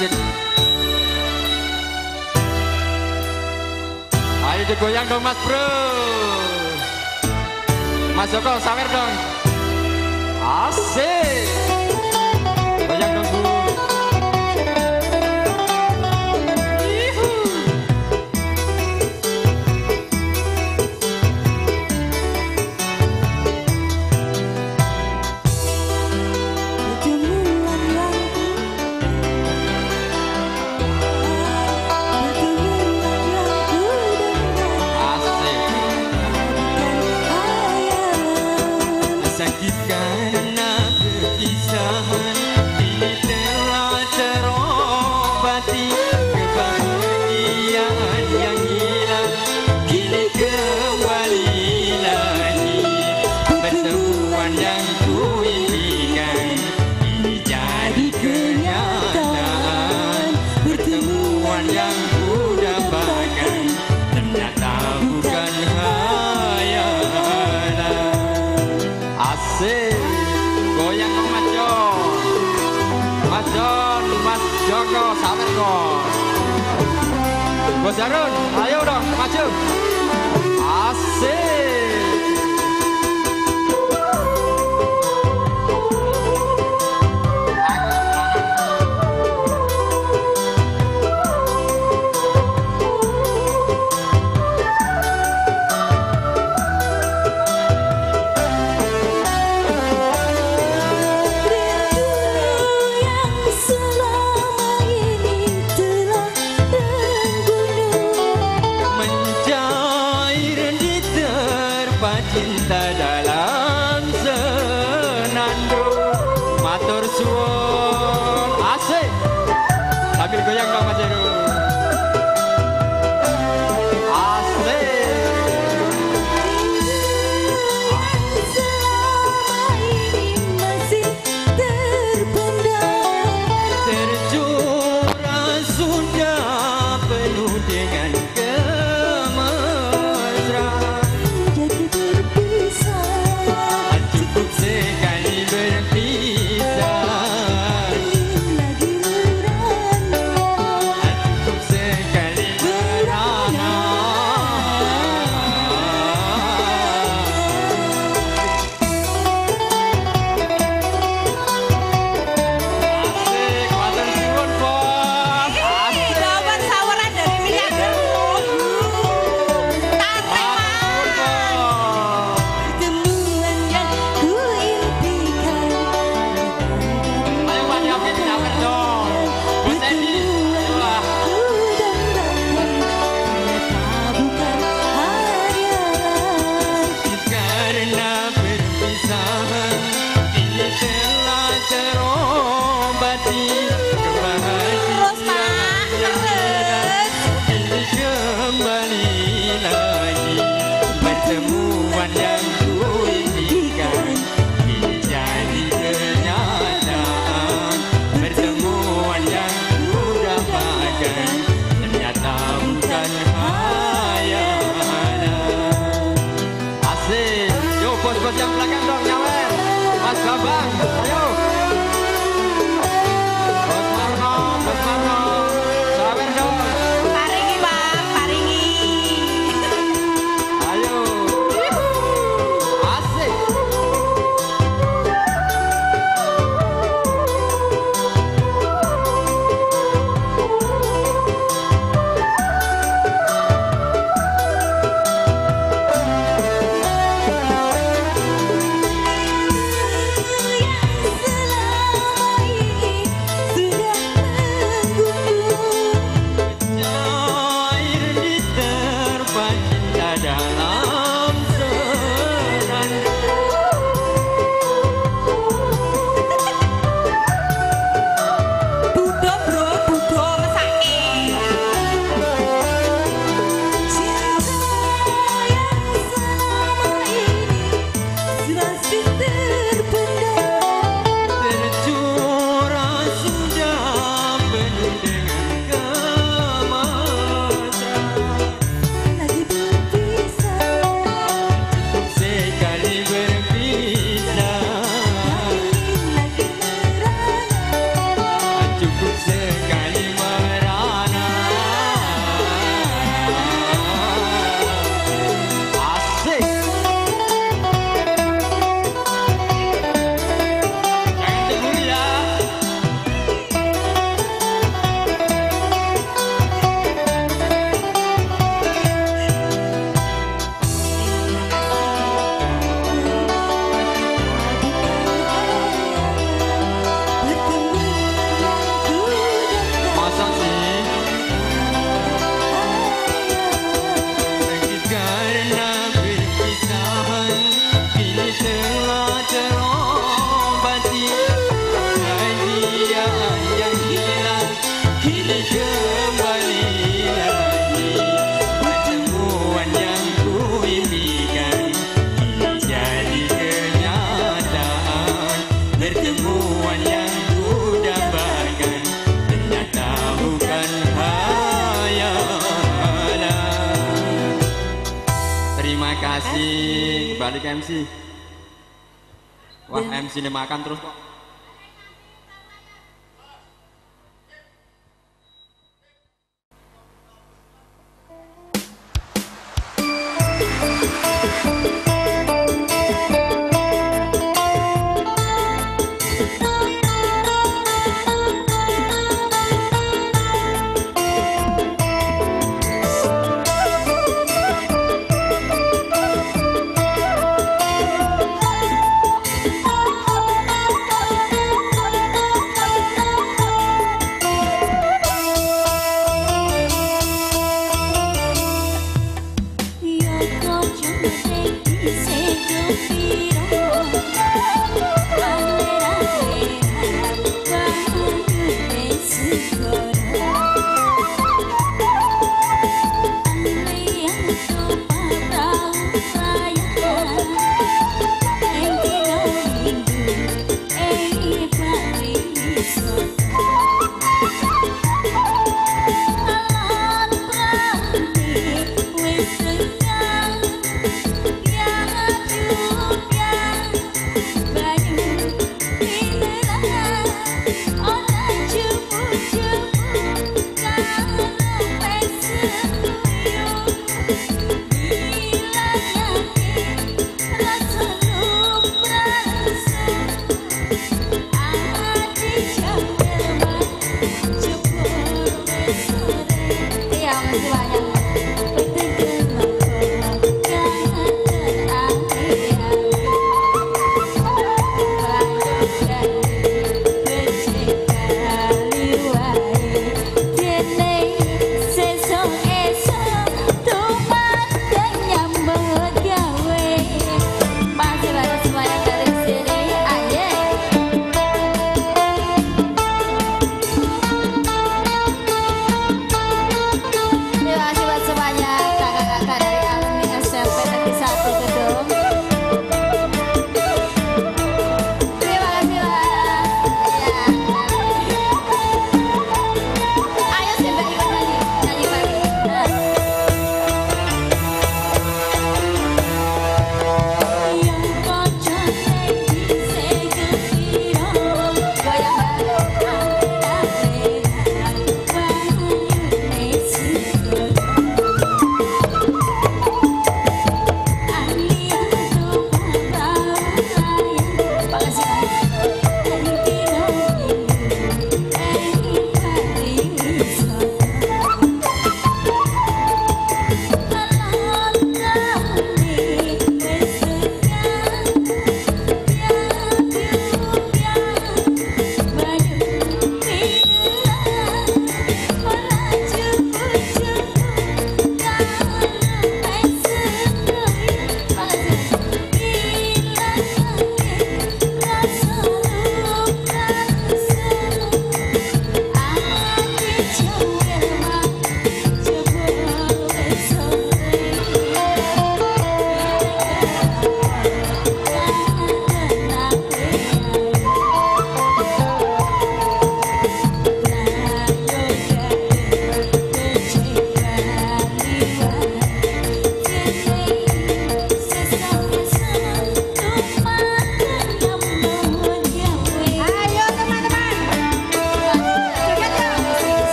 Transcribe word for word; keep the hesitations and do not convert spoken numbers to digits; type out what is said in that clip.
Asik. Ayo digoyang dong Mas Bro. Mas Joko sawer dong. Asik. Goyang dong Bu. Karena perpisahan ini telah terobati kebahagiaan yang hilang kini kembali lagi pertemuan yang kuimpikan ini jadi kenyataan pertemuan yang kudapatkan ternyata bukan hayalan. Asik, goyang dong Mas Jon, Mas Jon, Mas Joko, sawer kok. Bos Jarun, ayo dong, maju. Asik. Cinta dalam senandung matur suwun. Asik sambil goyang dong Mas Heru. Asik. Selama ini masih terpendam tercurah sudah penuh dengan kemesraan. Cukup sekali berpisah, lagi merana, cukup sekali merana. Asik, matur suwun Bos. Asik. dapat saweran dari miliarder. Matur Bos. Temuan yang kuimpikan. Ayo Pak Yamin nyawer dong. Bu Sandy, ayolah. Karena perpisahan ini telah terobati kebahagiaan yang hilang kini kembali lagi pertemuan yang kuimpikan ini jadi kenyataan pertemuan yang kudapatkan ternyata bukan hayalan. Asik, yuk bos-bos yang belakang dong nyawer. Mas Bambang, ayo. Bos Marno, Bos Marno, sawer dong. Paringi Bang, paringi. Ayo. Asik. Lagi berpisah Terima kasih. Balik M C. Wah, M C ini makan terus kok. Yo kok cuma